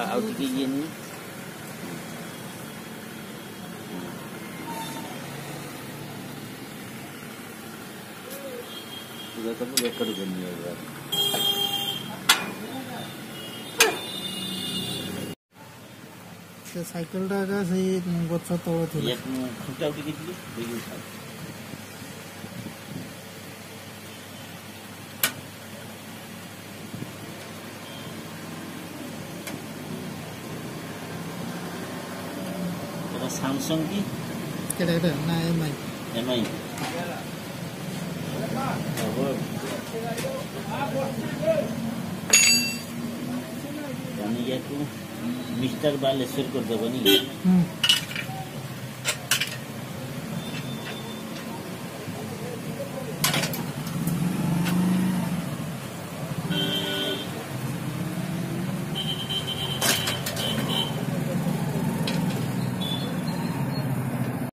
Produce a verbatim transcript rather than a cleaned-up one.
ଆଉ ଟିକେ ଇଏ ନି पूरा सब रेकॉर्ड करनी है यार से साइकिल टा का सही गछ तळ थिला एक खुंटा उठी गेली बेगी था तो सैमसंग की केडा केडा ना एमआई एमआई मिस्टर बालेश्वर कर दबनी।